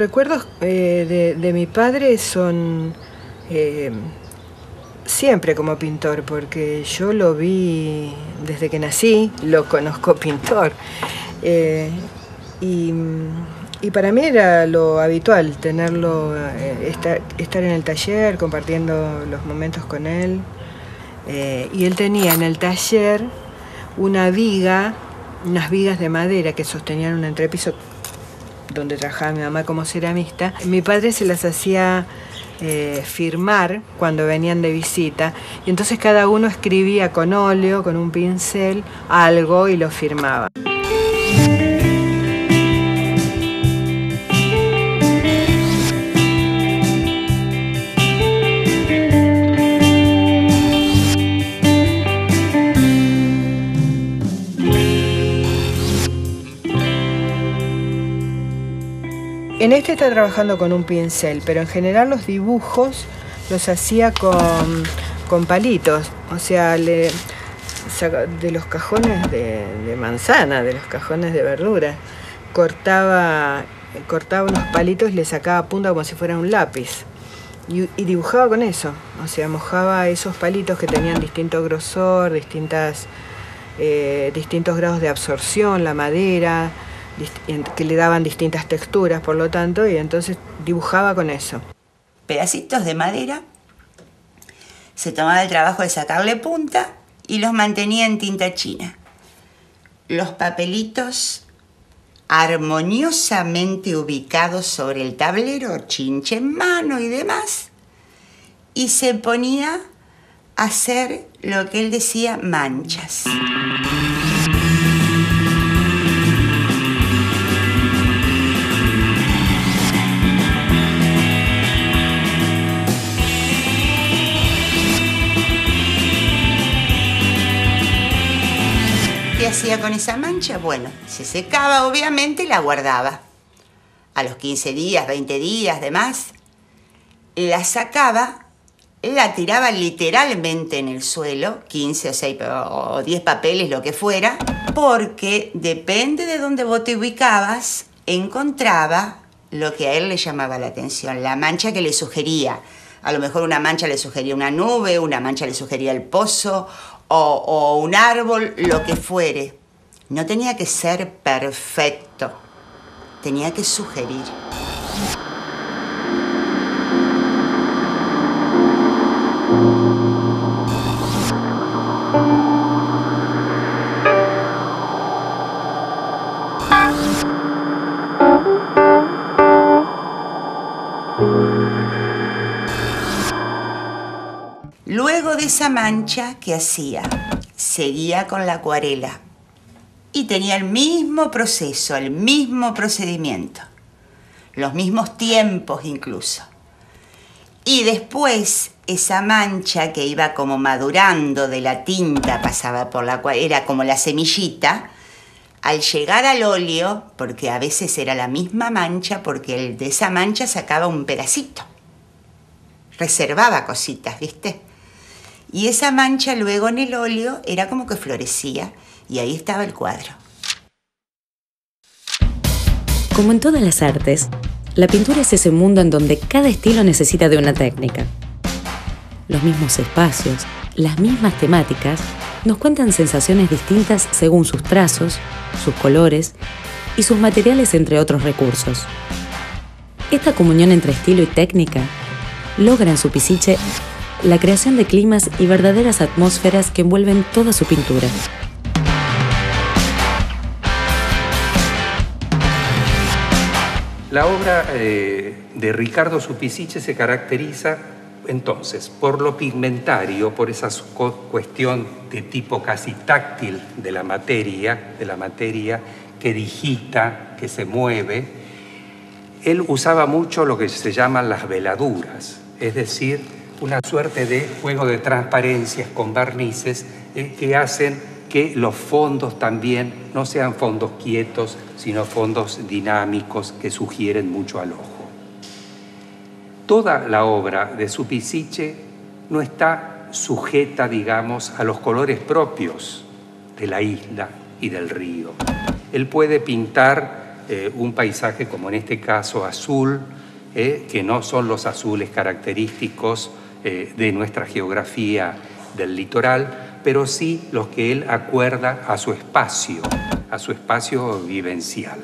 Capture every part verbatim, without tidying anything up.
recuerdos eh, de, de mi padre son eh, siempre como pintor, porque yo lo vi desde que nací, lo conozco pintor. Eh, y, y para mí era lo habitual tenerlo, eh, estar, estar en el taller, compartiendo los momentos con él. Eh, y él tenía en el taller una viga, unas vigas de madera que sostenían un entrepiso donde trabajaba mi mamá como ceramista. Mi padre se las hacía eh, firmar cuando venían de visita, y entonces cada uno escribía con óleo, con un pincel, algo y lo firmaba. En este está trabajando con un pincel, pero en general los dibujos los hacía con, con palitos, o sea, le, de los cajones de, de manzana, de los cajones de verdura. Cortaba, cortaba unos palitos y le sacaba punta como si fuera un lápiz. Y, y dibujaba con eso, o sea, mojaba esos palitos que tenían distinto grosor, distintas, eh, distintos grados de absorción, la madera, que le daban distintas texturas, por lo tanto, y entonces dibujaba con eso. Pedacitos de madera, se tomaba el trabajo de sacarle punta y los mantenía en tinta china. Los papelitos armoniosamente ubicados sobre el tablero, chinche en mano y demás, y se ponía a hacer lo que él decía manchas. ¿Qué hacía con esa mancha? Bueno, se secaba obviamente y la guardaba. A los quince días, veinte días, demás, la sacaba, la tiraba literalmente en el suelo, quince o seis o diez papeles, lo que fuera, porque depende de dónde vos te ubicabas, encontraba lo que a él le llamaba la atención, la mancha que le sugería. A lo mejor una mancha le sugería una nube, una mancha le sugería el pozo, O, o un árbol, lo que fuere. No tenía que ser perfecto, tenía que sugerir. Luego de esa mancha, ¿qué hacía? Seguía con la acuarela y tenía el mismo proceso, el mismo procedimiento, los mismos tiempos incluso. Y después esa mancha que iba como madurando de la tinta, pasaba por la acuarela, era como la semillita, al llegar al óleo, porque a veces era la misma mancha, porque de esa mancha sacaba un pedacito, reservaba cositas, ¿viste? Y esa mancha luego en el óleo era como que florecía y ahí estaba el cuadro. Como en todas las artes, la pintura es ese mundo en donde cada estilo necesita de una técnica. Los mismos espacios, las mismas temáticas, nos cuentan sensaciones distintas según sus trazos, sus colores y sus materiales, entre otros recursos. Esta comunión entre estilo y técnica logra en Supisiche la creación de climas y verdaderas atmósferas que envuelven toda su pintura. La obra eh, de Ricardo Supisiche se caracteriza entonces por lo pigmentario, por esa cuestión de tipo casi táctil de la materia, de la materia que digita, que se mueve. Él usaba mucho lo que se llaman las veladuras, es decir, una suerte de juego de transparencias con barnices eh, que hacen que los fondos también no sean fondos quietos, sino fondos dinámicos que sugieren mucho al ojo. Toda la obra de Supisiche no está sujeta, digamos, a los colores propios de la isla y del río. Él puede pintar eh, un paisaje como en este caso azul, eh, que no son los azules característicos eh, de nuestra geografía del litoral, pero sí los que él acuerda a su espacio, a su espacio vivencial.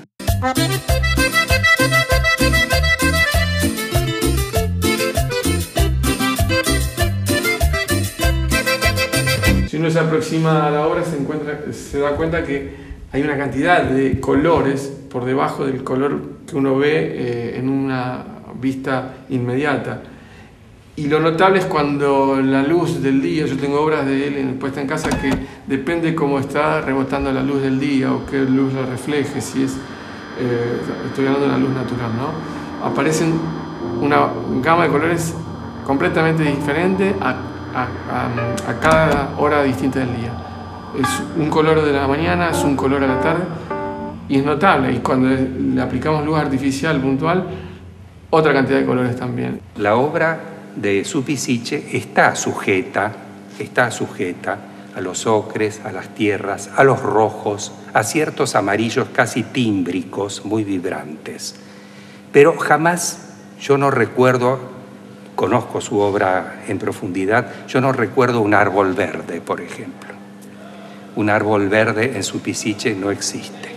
Si uno se aproxima a la obra se, encuentra, se da cuenta que hay una cantidad de colores por debajo del color que uno ve eh, en una vista inmediata. Y lo notable es cuando la luz del día, yo tengo obras de él en, puesta en casa que depende cómo está rebotando la luz del día o qué luz la refleje, si es, eh, estoy hablando de la luz natural, ¿no? Aparecen una gama de colores completamente diferente a, a, a, a cada hora distinta del día. Es un color de la mañana, es un color a la tarde y es notable. Y cuando le aplicamos luz artificial puntual, otra cantidad de colores también. La obra de Supisiche está sujeta, está sujeta a los ocres, a las tierras, a los rojos, a ciertos amarillos casi tímbricos, muy vibrantes. Pero jamás, yo no recuerdo, conozco su obra en profundidad, yo no recuerdo un árbol verde, por ejemplo. Un árbol verde en Supisiche no existe.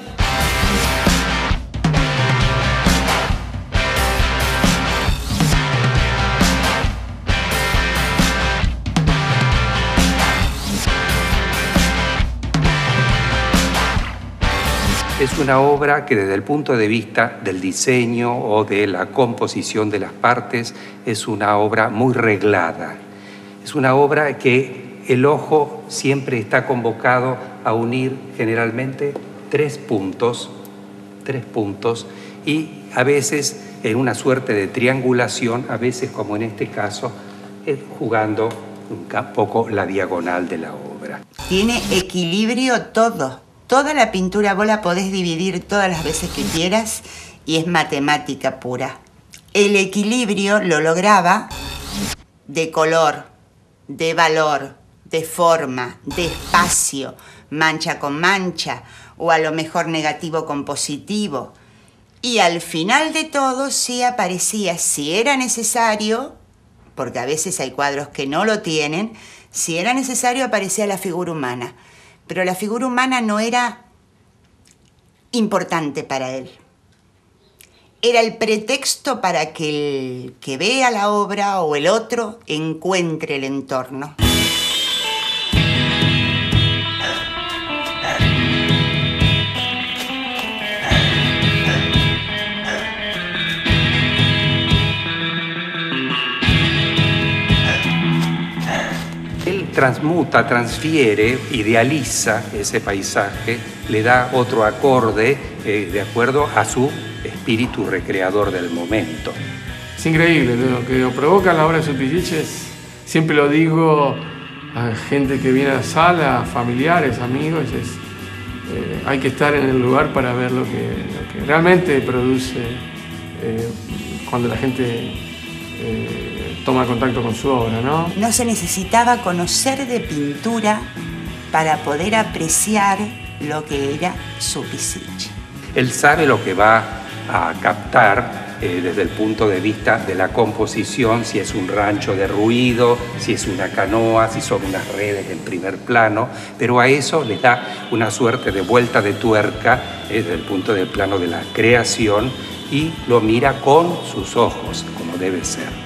Es una obra que desde el punto de vista del diseño o de la composición de las partes es una obra muy reglada. Es una obra que el ojo siempre está convocado a unir generalmente tres puntos, tres puntos y a veces en una suerte de triangulación, a veces como en este caso, jugando un poco la diagonal de la obra. Tiene equilibrio todo. Toda la pintura vos la podés dividir todas las veces que quieras y es matemática pura. El equilibrio lo lograba de color, de valor, de forma, de espacio, mancha con mancha o a lo mejor negativo con positivo. Y al final de todo sí aparecía, si era necesario, porque a veces hay cuadros que no lo tienen, si era necesario aparecía la figura humana. Pero la figura humana no era importante para él. Era el pretexto para que el que vea la obra o el otro encuentre el entorno. Transmuta, transfiere, idealiza ese paisaje, le da otro acorde eh, de acuerdo a su espíritu recreador del momento. Es increíble lo que provoca la obra de Supisiche. Siempre lo digo a gente que viene a la sala, familiares, amigos, es, eh, hay que estar en el lugar para ver lo que, lo que realmente produce eh, cuando la gente eh, toma contacto con su obra, ¿no? No se necesitaba conocer de pintura para poder apreciar lo que era Supisiche. Él sabe lo que va a captar eh, desde el punto de vista de la composición, si es un rancho de ruido, si es una canoa, si son unas redes en primer plano, pero a eso le da una suerte de vuelta de tuerca eh, desde el punto del plano de la creación y lo mira con sus ojos, como debe ser.